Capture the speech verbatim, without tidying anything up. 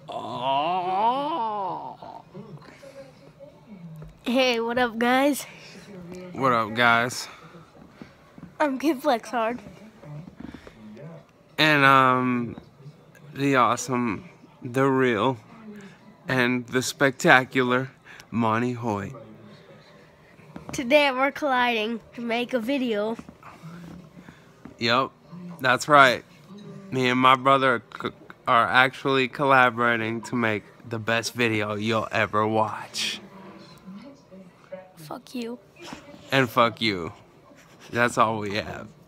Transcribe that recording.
Oh. Hey, what up, guys? What up, guys? I'm KIDFLEXHARD. And, um, the awesome, the real, and the spectacular MONTY HOYT. Today we're colliding to make a video. Yep, that's right. Me and my brother are actually collaborating to make the best video you'll ever watch. Fuck you. And fuck you. That's all we have.